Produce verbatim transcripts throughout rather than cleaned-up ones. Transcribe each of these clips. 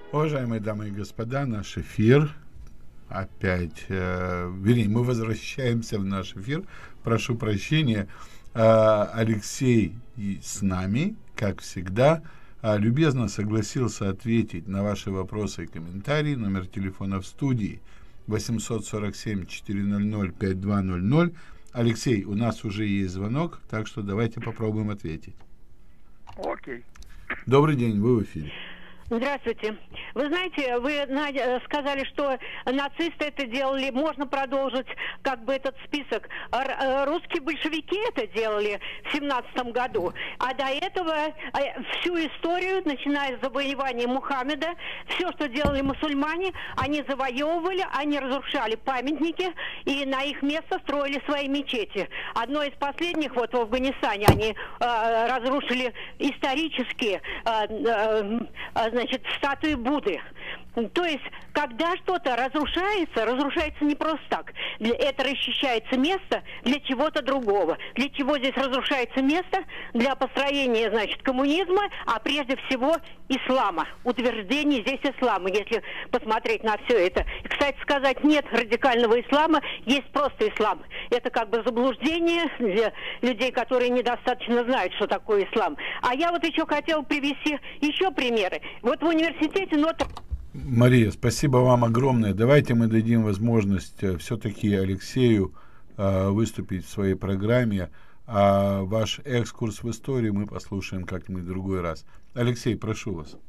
Уважаемые дамы и господа, наш эфир опять, э, вернее, мы возвращаемся в наш эфир. Прошу прощения, э, Алексей с нами, как всегда, э, любезно согласился ответить на ваши вопросы и комментарии. Номер телефона в студии восемьсот сорок семь четыреста пятьдесят два ноль ноль. Алексей, у нас уже есть звонок, так что давайте попробуем ответить. Окей. Добрый день, вы в эфире. Здравствуйте. Вы знаете, вы Надя, сказали, что нацисты это делали, можно продолжить как бы этот список. Р- русские большевики это делали в семнадцатом году, а до этого всю историю, начиная с завоевания Мухаммеда, все, что делали мусульмане, они завоевывали, они разрушали памятники и на их место строили свои мечети. Одно из последних, вот в Афганистане, они э, разрушили исторические э, э, значит, статуи Будды. То есть, когда что-то разрушается, разрушается не просто так. Это расчищается место для чего-то другого. Для чего здесь разрушается место? Для построения, значит, коммунизма, а прежде всего ислама. Утверждение здесь ислама, если посмотреть на все это. И, кстати сказать, нет радикального ислама, есть просто ислам. Это как бы заблуждение для людей, которые недостаточно знают, что такое ислам. А я вот еще хотела привести еще примеры. Вот в университете Нотр... Мария, спасибо вам огромное. Давайте мы дадим возможность э, все-таки Алексею э, выступить в своей программе, а ваш экскурс в историю мы послушаем как-нибудь в другой раз. Алексей, прошу вас.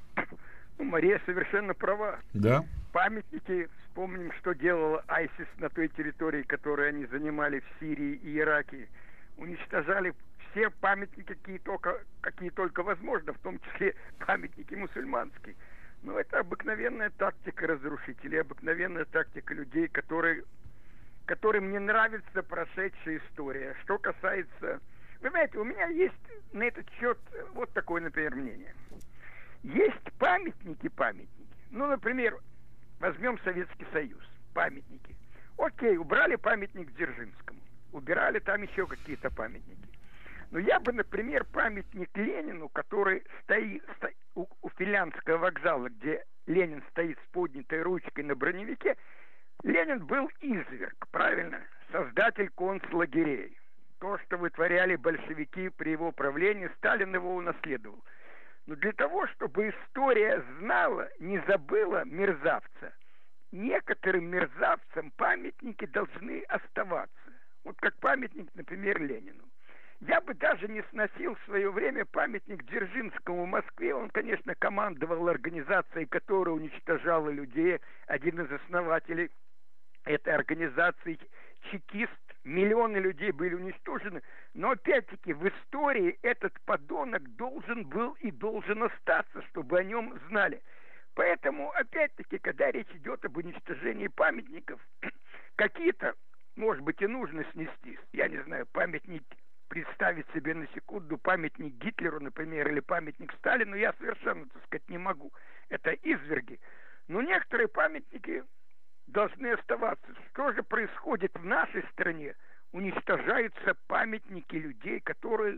Ну, Мария совершенно права. Да? Памятники, вспомним, что делала айсис на той территории, которую они занимали в Сирии и Ираке. Уничтожали все памятники, какие только, какие только возможно, в том числе памятники мусульманские. Но это обыкновенная тактика разрушителей, обыкновенная тактика людей, которые, которым не нравится прошедшая история. Что касается... Вы знаете, у меня есть на этот счет вот такое, например, мнение. Есть памятники, памятники. Ну, например, возьмем Советский Союз. Памятники. Окей, убрали памятник Дзержинскому. Убирали там еще какие-то памятники. Но я бы, например, памятник Ленину, который стоит сто, у, у Финляндского вокзала, где Ленин стоит с поднятой ручкой на броневике, Ленин был изверг, правильно? Создатель концлагерей. То, что вытворяли большевики при его правлении, Сталин его унаследовал. Но для того, чтобы история знала, не забыла мерзавца, некоторым мерзавцам памятники должны оставаться. Вот как памятник, например, Ленину. Я бы даже не сносил в свое время памятник Дзержинскому в Москве. Он, конечно, командовал организацией, которая уничтожала людей. Один из основателей этой организации чекист. Миллионы людей были уничтожены. Но, опять-таки, в истории этот подонок должен был и должен остаться, чтобы о нем знали. Поэтому, опять-таки, когда речь идет об уничтожении памятников, какие-то, может быть, и нужно снести. Я не знаю, памятник... представить себе на секунду памятник Гитлеру, например, или памятник Сталину, я совершенно, так сказать, не могу. Это изверги. Но некоторые памятники должны оставаться. Что же происходит в нашей стране? Уничтожаются памятники людей, которые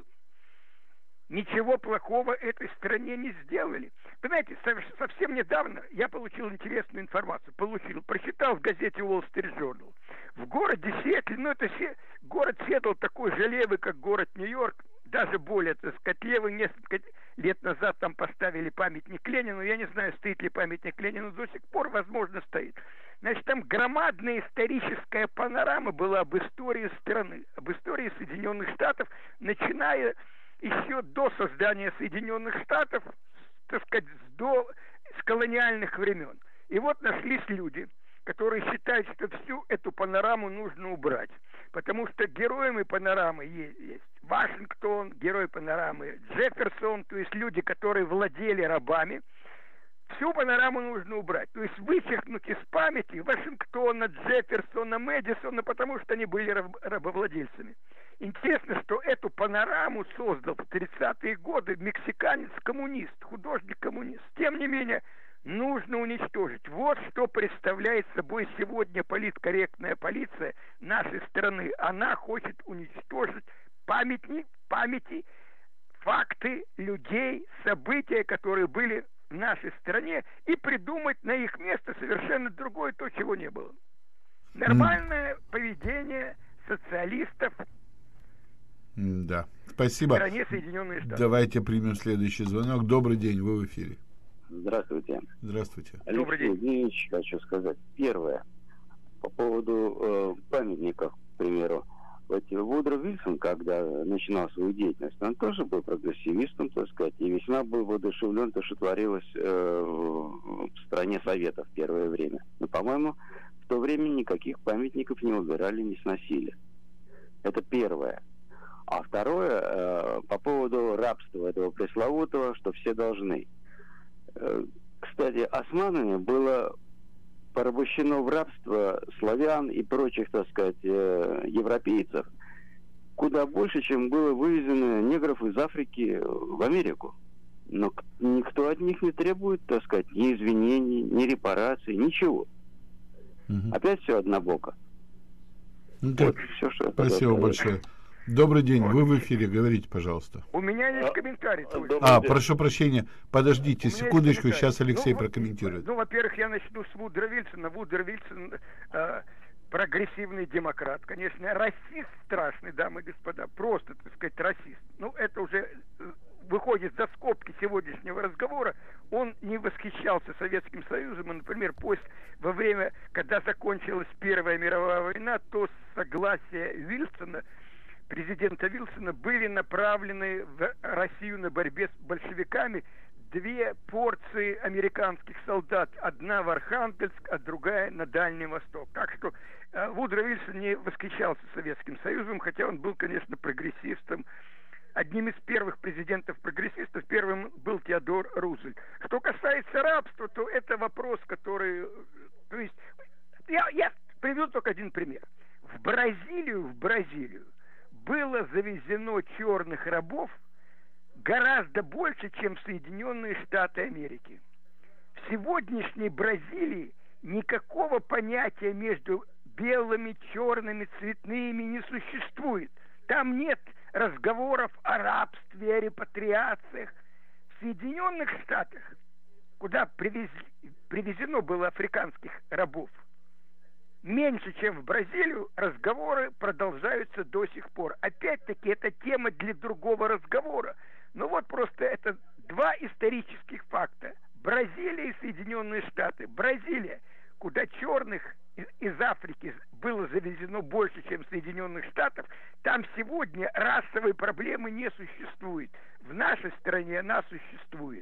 ничего плохого этой стране не сделали. Вы знаете, совсем недавно я получил интересную информацию. Получил, прочитал в газете Wall Street Journal. В городе Сиэтле, ну это Се... город Сиэтл такой же левый, как город Нью-Йорк, даже более, так сказать, левый. Несколько лет назад там поставили памятник Ленину. Я не знаю, стоит ли памятник Ленину до сих пор, возможно, стоит. Значит, там громадная историческая панорама была об истории страны, об истории Соединенных Штатов, начиная еще до создания Соединенных Штатов, так сказать, до, с колониальных времен. И вот нашлись люди, которые считают, что всю эту панораму нужно убрать. Потому что героями панорамы есть, есть Вашингтон, герой панорамы Джефферсон, то есть люди, которые владели рабами. Всю панораму нужно убрать. То есть вычеркнуть из памяти Вашингтона, Джефферсона, Мэдисона, потому что они были раб- рабовладельцами. Интересно, что эту панораму создал в тридцатые годы мексиканец-коммунист, художник-коммунист. Тем не менее, нужно уничтожить. Вот что представляет собой сегодня политкорректная полиция нашей страны. Она хочет уничтожить памятник, памяти, факты людей, события, которые были в нашей нашей стране и придумать на их место совершенно другое, то, чего не было. Нормальное mm. поведение социалистов да. Спасибо. в стране Соединенные Штаты. Давайте примем следующий звонок. Добрый день, вы в эфире. Здравствуйте. Здравствуйте. Добрый день. Алексей Ильич, хочу сказать. Первое. По поводу э, памятников, к примеру. Вот Вудро Вильсон, когда начинал свою деятельность, он тоже был прогрессивистом, так сказать, и весьма был воодушевлен то, что творилось э, в стране Советов в первое время. Но, по-моему, в то время никаких памятников не убирали, не сносили. Это первое. А второе, э, по поводу рабства этого пресловутого, что все должны. Э, кстати, османами было порабощено в рабство славян и прочих, так сказать, э, европейцев куда больше, чем было вывезено негров из Африки в Америку. Но никто от них не требует, так сказать, ни извинений, ни репараций, ничего. Угу. Опять все однобоко. Ну, вот все, что Спасибо большое. Добрый день, вы в эфире, говорите, пожалуйста. У меня есть комментарий. А, прошу прощения, подождите секундочку, сейчас Алексей ну, прокомментирует. Ну, во-первых, я начну с Вудро Вильсона. Вудро Вильсон э, прогрессивный демократ, конечно, расист страшный, дамы и господа, просто, так сказать, расист. Ну, это уже выходит за скобки сегодняшнего разговора. Он не восхищался Советским Союзом, и, например, после, во время, когда закончилась Первая мировая война, то согласие Вильсона, президента Вильсона, были направлены в Россию на борьбе с большевиками две порции американских солдат. Одна в Архангельск, а другая на Дальний Восток. Так что э, Вудро Вильсон не восхищался Советским Союзом, хотя он был, конечно, прогрессистом. Одним из первых президентов-прогрессистов первым был Теодор Рузвельт. Что касается рабства, то это вопрос, который... То есть, я, я приведу только один пример. В Бразилию, в Бразилию было завезено черных рабов гораздо больше, чем в Соединенные Штаты Америки. В сегодняшней Бразилии никакого понятия между белыми, черными, цветными не существует. Там нет разговоров о рабстве, о репатриациях. В Соединенных Штатах, куда привез, привезено было африканских рабов, меньше, чем в Бразилию, разговоры продолжаются до сих пор. Опять-таки, это тема для другого разговора. Но вот просто это два исторических факта. Бразилия и Соединенные Штаты. Бразилия, куда черных из, из Африки было завезено больше, чем в Соединенных Штатах, там сегодня расовой проблемы не существует. В нашей стране она существует.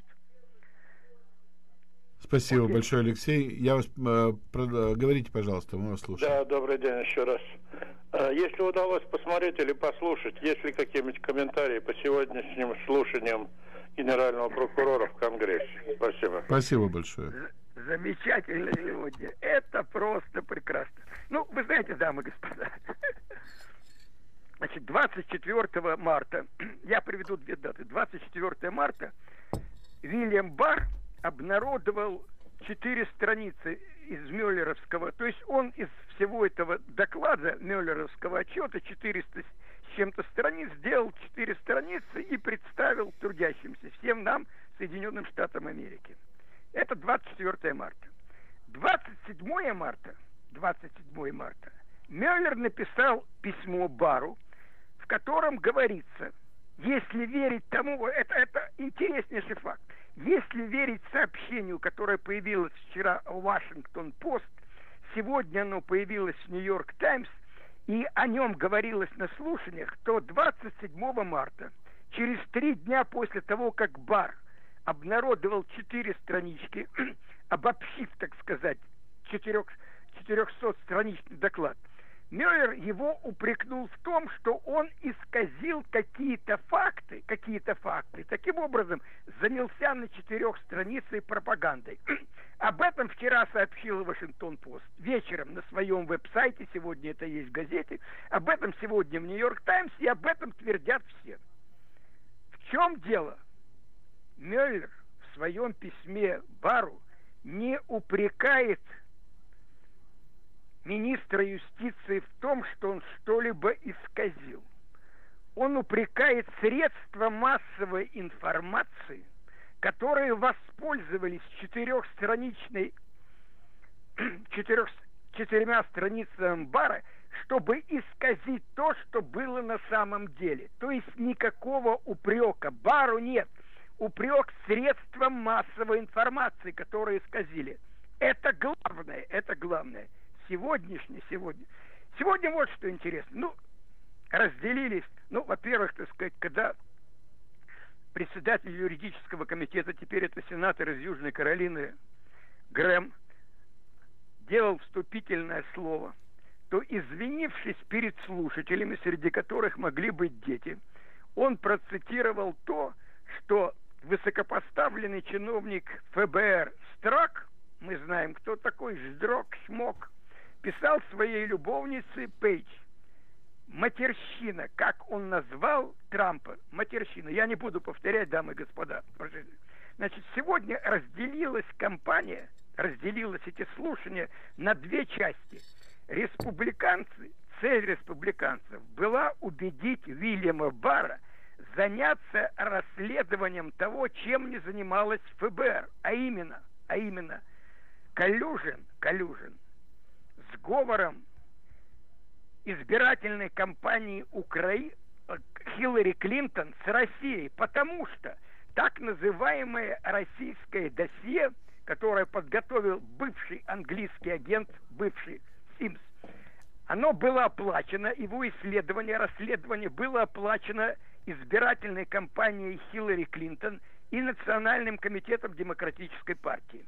Спасибо Окей. большое, Алексей. Я вас э, про, говорите, пожалуйста, мы вас слушаем. Да, добрый день еще раз. Если удалось посмотреть или послушать, есть ли какие-нибудь комментарии по сегодняшним слушаниям генерального прокурора в Конгрессе? Спасибо. Спасибо большое. Замечательно сегодня. Это просто прекрасно. Ну, вы знаете, дамы и господа, значит, двадцать четвёртого марта, я приведу две даты. двадцать четвёртого марта Вильям Барр обнародовал четыре страницы из Мюллеровского, то есть он из всего этого доклада Мюллеровского отчета, четыреста с чем-то страниц, сделал четыре страницы и представил трудящимся, всем нам, Соединенным Штатам Америки. Это двадцать четвёртого марта. двадцать седьмого марта, двадцать седьмого марта Мюллер написал письмо Барру, в котором говорится, если верить тому, это, это интереснейший факт, если верить сообщению, которое появилось вчера в Вашингтон-Пост, сегодня оно появилось в Нью-Йорк Таймс, и о нем говорилось на слушаниях, то двадцать седьмого марта, через три дня после того, как Барр обнародовал четыре странички, обобщив, так сказать, четырехсотстраничный доклад, Мюллер его упрекнул в том, что он исказил какие-то факты, какие-то факты, таким образом занялся на четырех страницах пропагандой. Об этом вчера сообщил Вашингтон-Пост вечером на своем веб-сайте, сегодня это есть в газете, об этом сегодня в Нью-Йорк Таймс, и об этом твердят все. В чем дело? Мюллер в своем письме Барру не упрекает министра юстиции в том, что он что-либо исказил. Он упрекает средства массовой информации, которые воспользовались четырехстраничной, четырех, четырьмя страницами Барра, чтобы исказить то, что было на самом деле. То есть никакого упрека Барру нет. Упрек средствам массовой информации, которые исказили. Это главное, это главное. Сегодняшнее, сегодня. Сегодня вот что интересно. Ну, разделились. Ну, во-первых, так сказать, когда председатель юридического комитета, теперь это сенатор из Южной Каролины Грэм, делал вступительное слово, то, извинившись перед слушателями, среди которых могли быть дети, он процитировал то, что высокопоставленный чиновник эф бэ эр Страк, мы знаем, кто такой, Ждрок, Шмок, писал своей любовнице Пейдж. Матерщина, как он назвал Трампа, матерщина. Я не буду повторять, дамы и господа. Значит, сегодня разделилась кампания, разделилось эти слушания на две части. Республиканцы, цель республиканцев была убедить Уильяма Барра заняться расследованием того, чем не занималась эф бэ эр, а именно, а именно коллюжен, коллюжен, сговором избирательной кампании Украины Хиллари Клинтон с Россией, потому что так называемое российское досье, которое подготовил бывший английский агент, бывший Симс, оно было оплачено, его исследование, расследование было оплачено избирательной кампанией Хиллари Клинтон и Национальным комитетом Демократической партии.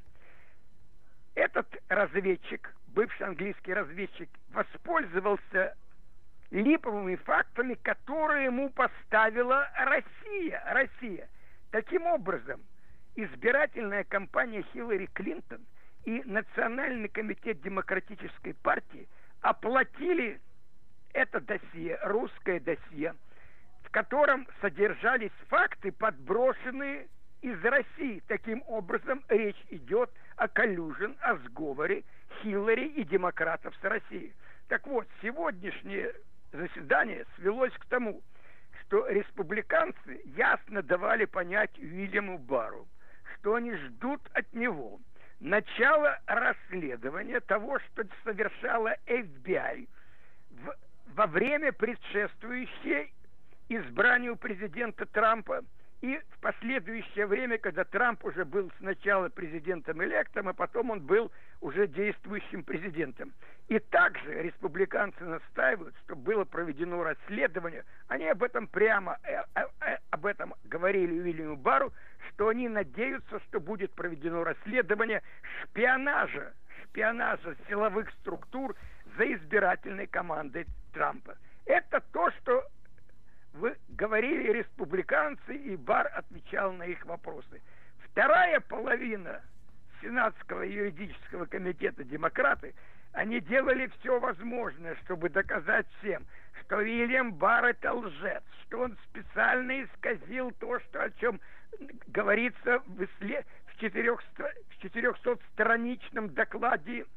Этот разведчик, бывший английский разведчик, воспользовался липовыми фактами, которые ему поставила Россия. Россия. Таким образом, избирательная кампания Хиллари Клинтон и Национальный комитет Демократической партии оплатили это досье, русское досье, в котором содержались факты, подброшенные из России. Таким образом, речь идет о коллюжен, о сговоре Хиллари и демократов с Россией. Так вот, сегодняшнее заседание свелось к тому, что республиканцы ясно давали понять Уильяму Барру, что они ждут от него начала расследования того, что совершала эф би ай в, во время предшествующей избранию президента Трампа и в последующее время, когда Трамп уже был сначала президентом-электом, а потом он был уже действующим президентом. И также республиканцы настаивают, что было проведено расследование. Они об этом прямо э, э, э, об этом говорили Уильяму Барру, что они надеются, что будет проведено расследование шпионажа, шпионажа силовых структур за избирательной командой Трампа. Это то, что вы говорили республиканцы, и Барр отвечал на их вопросы. Вторая половина Сенатского юридического комитета, демократы, они делали все возможное, чтобы доказать всем, что Уильям Барр это лжец, что он специально исказил то, что, о чем говорится в, ислед... в, в четырехсотстраничном докладе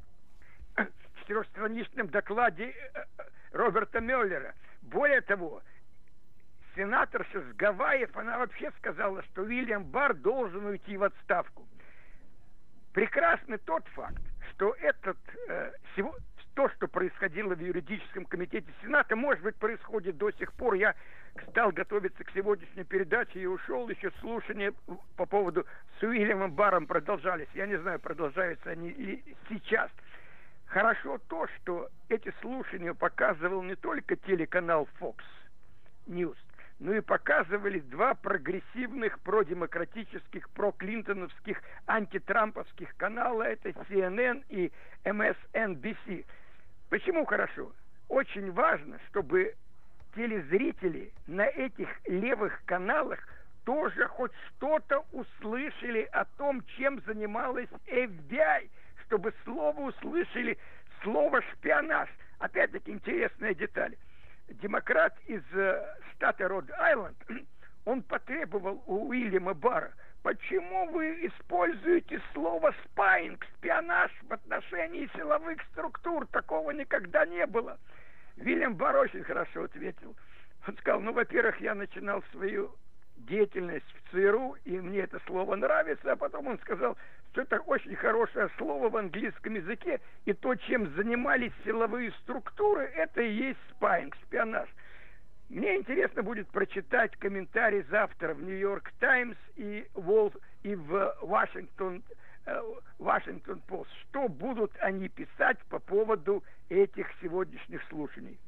в четырехстраничном докладе Роберта Мюллера. Более того, сенаторша с Гавайев, она вообще сказала, что Уильям Барр должен уйти в отставку. Прекрасный тот факт, что этот, э, всего, то, что происходило в юридическом комитете Сената, может быть, происходит до сих пор. Я стал готовиться к сегодняшней передаче и ушел, еще слушания по поводу с Уильямом Барром продолжались. Я не знаю, продолжаются они и сейчас. Хорошо то, что эти слушания показывал не только телеканал Fox News, но и показывали два прогрессивных, продемократических, проклинтоновских, антитрамповских канала, это си эн эн и эм эс эн би си. Почему хорошо? Очень важно, чтобы телезрители на этих левых каналах тоже хоть что-то услышали о том, чем занималась эф би ай, чтобы слово услышали, слово шпионаж. Опять-таки интересная деталь. Демократ из э, штата Род-Айленд, он потребовал у Уильяма Барра, почему вы используете слово «спайинг», шпионаж в отношении силовых структур, такого никогда не было. Уильям Барр очень хорошо ответил. Он сказал, ну, во-первых, я начинал свою деятельность в ЦРУ, и мне это слово нравится, а потом он сказал, что это очень хорошее слово в английском языке, и то, чем занимались силовые структуры, это и есть спайинг, шпионаж. Мне интересно будет прочитать комментарий завтра в Нью-Йорк Таймс и, Wall, и в Вашингтон, Вашингтон Пост, что будут они писать по поводу этих сегодняшних слушаний.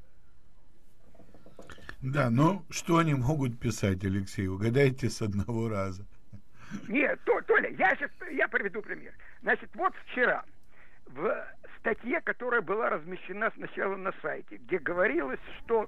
Да, но что они могут писать, Алексей? Угадайте с одного раза. Нет, то, Толя, я сейчас я приведу пример. Значит, вот вчера в статье, которая была размещена сначала на сайте, где говорилось, что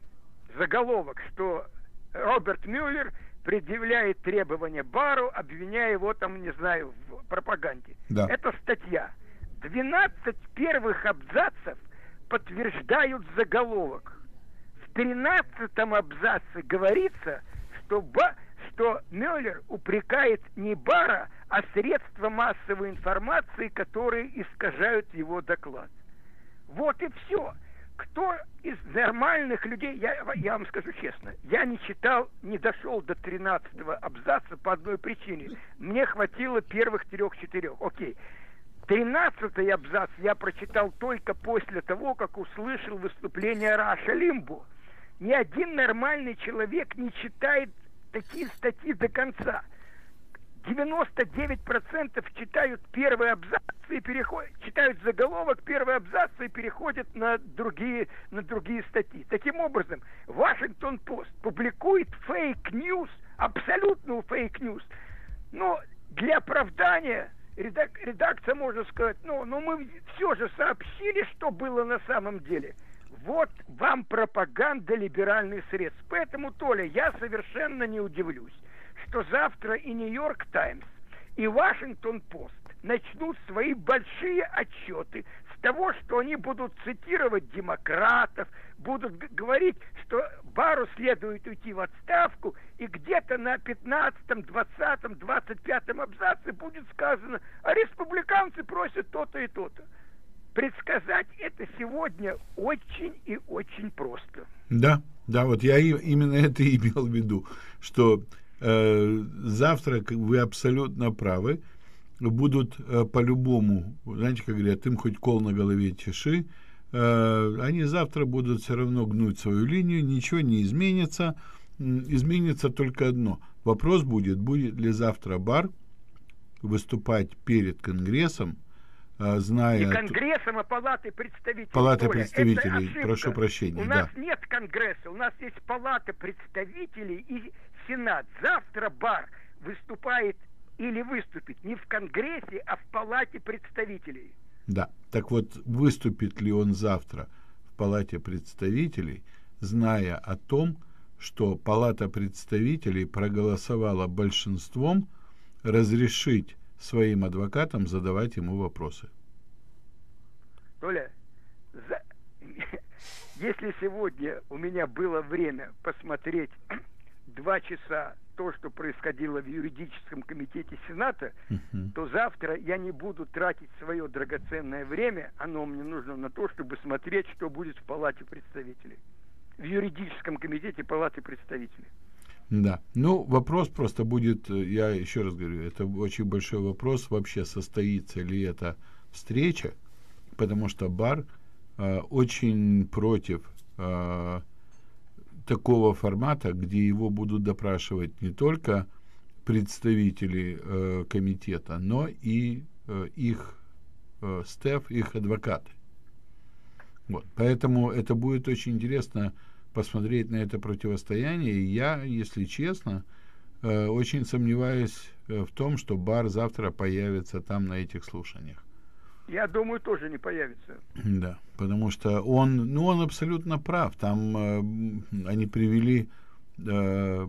заголовок, что Роберт Мюллер предъявляет требования Барру, обвиняя его там, не знаю, в пропаганде. Да. Это статья. двенадцать первых абзацев подтверждают заголовок. В тринадцатом абзаце говорится, что, Ба, что Мюллер упрекает не Барра, а средства массовой информации, которые искажают его доклад. Вот и все. Кто из нормальных людей, я, я вам скажу честно, я не читал, не дошел до тринадцатого абзаца по одной причине. Мне хватило первых трех-четырех. Окей. тринадцатый абзац я прочитал только после того, как услышал выступление Раша Лимбо. Ни один нормальный человек не читает такие статьи до конца. девяносто девять процентов читают первый абзац и переходят, читают заголовок, первый абзац и переходят на другие, на другие статьи. Таким образом, Вашингтон Пост публикует фейк-ньюс, абсолютную фейк-ньюс. Но для оправдания редак, редакция может сказать, ну, но мы все же сообщили, что было на самом деле. Вот вам пропаганда либеральных средств. Поэтому, Толя, я совершенно не удивлюсь, что завтра и Нью-Йорк Таймс, и Вашингтон Пост начнут свои большие отчеты с того, что они будут цитировать демократов, будут г- говорить, что Барру следует уйти в отставку, и где-то на пятнадцатом, двадцатом, двадцать пятом абзаце будет сказано, а республиканцы просят то-то и то-то. Предсказать это сегодня очень и очень просто. Да, да, вот я и, именно это и имел в виду, что э, завтра, вы абсолютно правы, будут э, по-любому, знаете, как говорят, им хоть кол на голове чеши, э, они завтра будут все равно гнуть свою линию, ничего не изменится, изменится только одно. Вопрос будет, будет ли завтра Барр выступать перед Конгрессом, зная... Не Конгрессом, а Палатой представителей. Палата представителей, прошу прощения. У да. нас нет Конгресса, у нас есть Палата представителей и Сенат. Завтра Барр выступает или выступит не в Конгрессе, а в Палате представителей. Да, так вот, выступит ли он завтра в Палате представителей, зная о том, что Палата представителей проголосовала большинством разрешить своим адвокатам задавать ему вопросы. Толя, за... если сегодня у меня было время посмотреть два часа то, что происходило в юридическом комитете Сената, uh-huh. то завтра я не буду тратить свое драгоценное время, оно мне нужно на то, чтобы смотреть, что будет в Палате представителей. В юридическом комитете Палаты представителей. Да, ну вопрос просто будет, я еще раз говорю, это очень большой вопрос, вообще состоится ли эта встреча, потому что Барр э, очень против э, такого формата, где его будут допрашивать не только представители э, комитета, но и э, их э, стеф, их адвокаты. Вот. Поэтому это будет очень интересно посмотреть на это противостояние. И я, если честно, э, очень сомневаюсь э, в том, что Барр завтра появится там на этих слушаниях. Я думаю, тоже не появится. Да, потому что он, ну, он абсолютно прав. Там э, они привели э,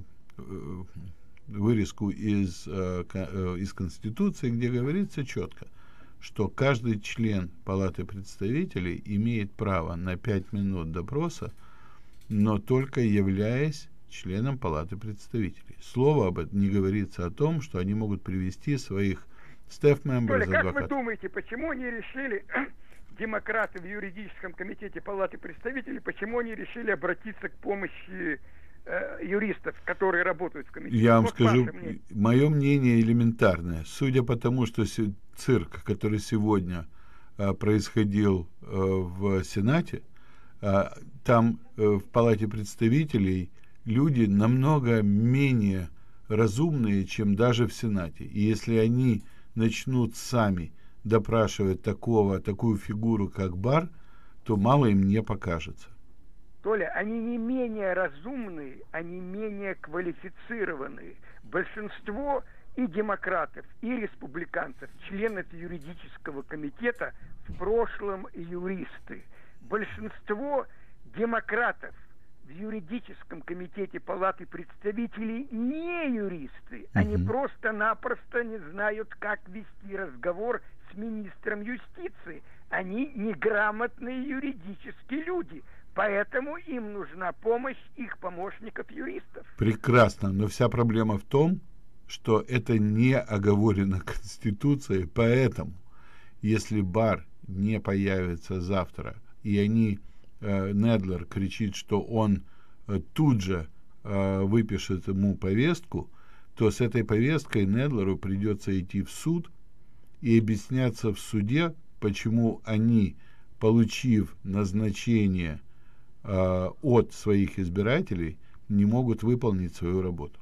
вырезку из, э, из Конституции, где говорится четко, что каждый член Палаты представителей имеет право на пять минут допроса, но только являясь членом Палаты представителей. Слово об этом не говорится о том, что они могут привести своих стеф-мемберов, адвокатов. Как вы думаете, почему они решили, демократы в юридическом комитете Палаты представителей, почему они решили обратиться к помощи э, юристов, которые работают в комитете? Я вам Вот скажу, ваше мнение. мое мнение элементарное. Судя по тому, что цирк, который сегодня а, происходил а, в Сенате, а, там а, в Палате представителей люди намного менее разумные, чем даже в Сенате. И если они начнут сами допрашивать такого, такую фигуру, как Барр, то мало им не покажется. Толя, они не менее разумные, они менее квалифицированные. Большинство и демократов, и республиканцев, членов юридического комитета в прошлом юристы. Большинство демократов в юридическом комитете Палаты представителей не юристы. Они Мгм. просто-напросто не знают, как вести разговор с министром юстиции. Они неграмотные юридические люди. Поэтому им нужна помощь их помощников-юристов. Прекрасно, но вся проблема в том, что это не оговорено Конституцией, поэтому, если Барр не появится завтра, и они, э, Недлер кричит, что он э, тут же э, выпишет ему повестку, то с этой повесткой Недлеру придется идти в суд и объясняться в суде, почему они, получив назначение от своих избирателей, не могут выполнить свою работу.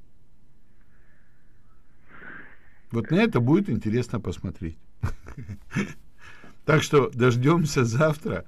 Вот на это будет интересно посмотреть. Так что дождемся завтра.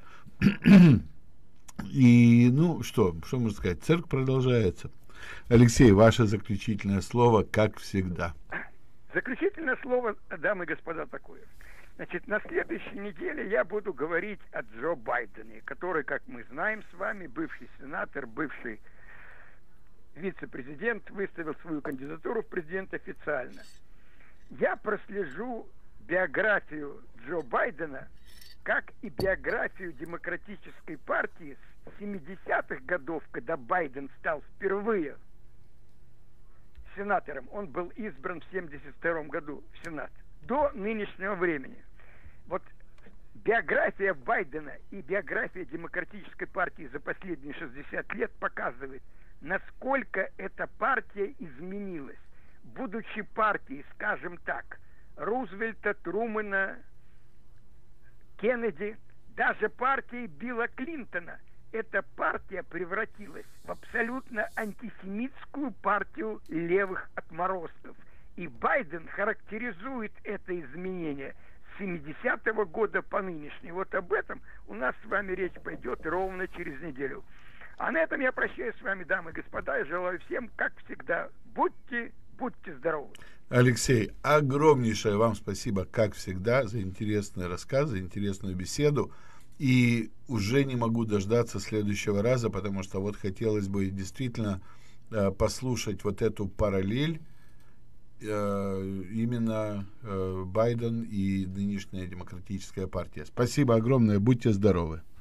И, ну, что, что можно сказать? Цирк продолжается. Алексей, ваше заключительное слово, как всегда. Заключительное слово, дамы и господа, такое. Значит, на следующей неделе я буду говорить о Джо Байдене, который, как мы знаем с вами, бывший сенатор, бывший вице-президент, выставил свою кандидатуру в президент официально. Я прослежу биографию Джо Байдена, как и биографию Демократической партии с семидесятых годов, когда Байден стал впервые сенатором. Он был избран в семьдесят втором году в Сенат. До нынешнего времени. Вот биография Байдена и биография Демократической партии за последние шестьдесят лет показывает, насколько эта партия изменилась. Будучи партией, скажем так, Рузвельта, Трумэна, Кеннеди, даже партией Билла Клинтона, эта партия превратилась в абсолютно антисемитскую партию левых отморозков. И Байден характеризует это изменение с семидесятого года по нынешний. Вот об этом у нас с вами речь пойдет ровно через неделю. А на этом я прощаюсь с вами, дамы и господа, и желаю всем, как всегда, будьте, будьте здоровы. Алексей, огромнейшее вам спасибо, как всегда, за интересный рассказ, за интересную беседу. И уже не могу дождаться следующего раза, потому что вот хотелось бы действительно э, послушать вот эту параллель, именно Байден и нынешняя Демократическая партия. Спасибо огромное, будьте здоровы.